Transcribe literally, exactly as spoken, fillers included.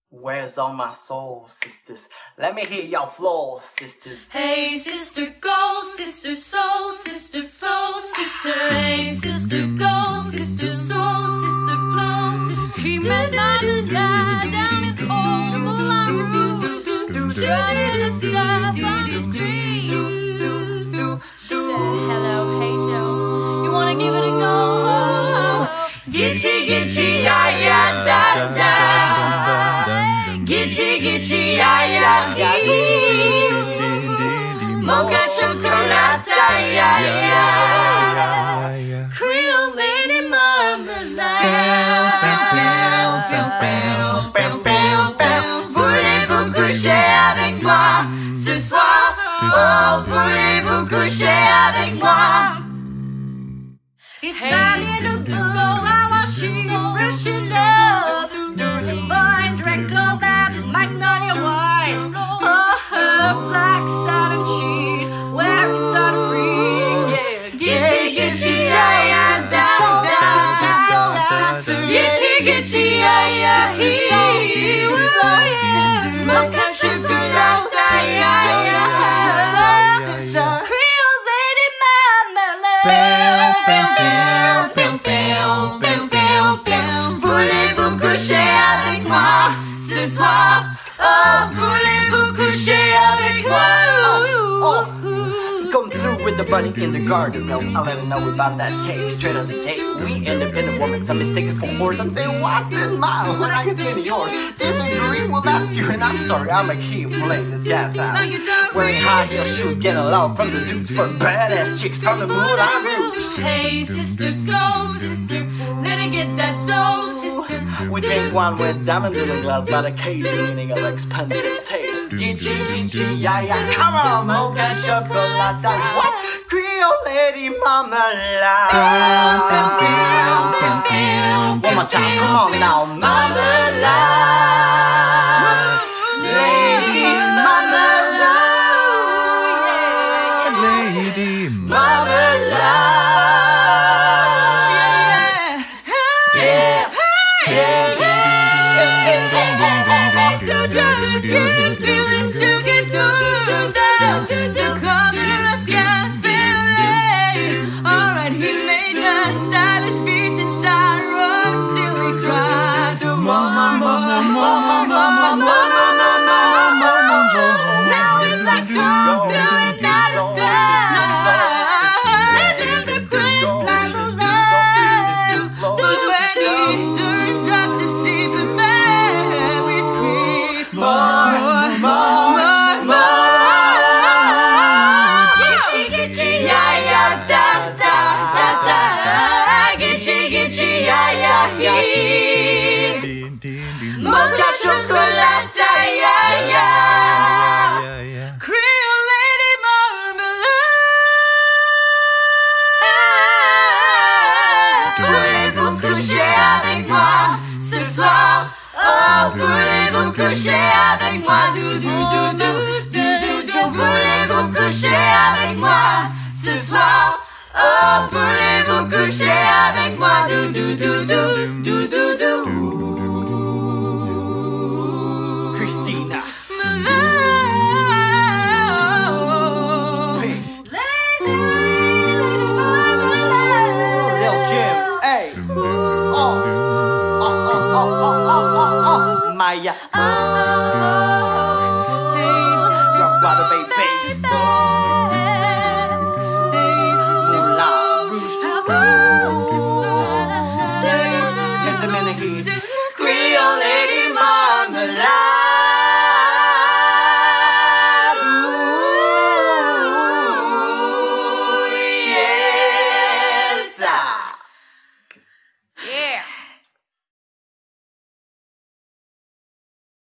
Where's all my soul, sisters? Let me hear y'all flow, sisters. Hey, sister, go, sister, soul, sister, flow, sister. Hey, sister, go, sister, soul, sister, flow, sister. He met mama down in old Moulin Rouge, trying to see from the street. She said, hello, hey, Joe, you wanna give it a go? Gitchy, gitchy, ya, ya, da, da. Gitchy, gitchy, ya, ya, hee. Mocha chocolate, ya, ya. Creole lady marmalade. Voulez-vous coucher avec moi ce soir? Oh, voulez-vous coucher avec moi? It's starting to go while she fresh in love. Dirty mind, drink all that is magnolia wine. Oh, her black satin sheet, where we start free. Yeah, gitchy, gitchy, yeah, yeah, down, down, down, down. Gitchy, gitchy, yeah, yeah, hee, oh, yeah. Mocha chocolate, yeah, yeah. Creole lady marmalade. Voulez-vous coucher avec moi ce soir? Oh, voulez-vous coucher avec moi? Oh, oh. Come through with the bunny in the garden. Well, I'll let her know about that cake straight out the gate. We independent woman, some mistake us for whores. I'm saying, why spend mine when I can spend yours? Disagree? Well, that's you, and I'm sorry. I'ma keep playing this cat's out. No, you don't. Wearing high heel shoes, getting love from the dudes for badass chicks from the Moulin Rouge. Hey, sister, go, sister. Let her get that dough, sister. We drink wine with diamonds in a glass by the cage, meaning of expensive taste. Gitchy, gitchy, yeah, yeah. Come on, mocha chocolate. What? Creole lady marmalade. One more time, come on now, marmalade. Lady marmalade. Lady Marmalade. Yeah, yeah, yeah. The jealous skin feeling silky smooth. The color of cafe lane. Alright, he made that savage beast inside room till he cried. Mama, mama, mama, mama, mama, mama. Now he's like going through his night affair. Living the queen flies of love. But when he turns up the sleeping man, we scream more, more, more, more. Gitchy, gitchy, yeah, yeah, da, da, da, da. Gitchy, gitchy, yeah, yeah, hee. Mocha chocolate, yeah, yeah. Creole lady marmalade. Voulez-vous coucher avec moi ce soir? Oh, voulez-vous coucher avec moi? Dou, dou, dou, dou, dou, dou. Voulez-vous coucher avec moi ce soir? Oh, voulez-vous coucher avec moi? Dou, dou, dou, dou, dou, dou, dou. Christina. Lil Jim, hey. Oh, oh, oh, oh, oh, oh, oh, oh, Maya. Hey, sister, Rock, water, baby. sister, soul.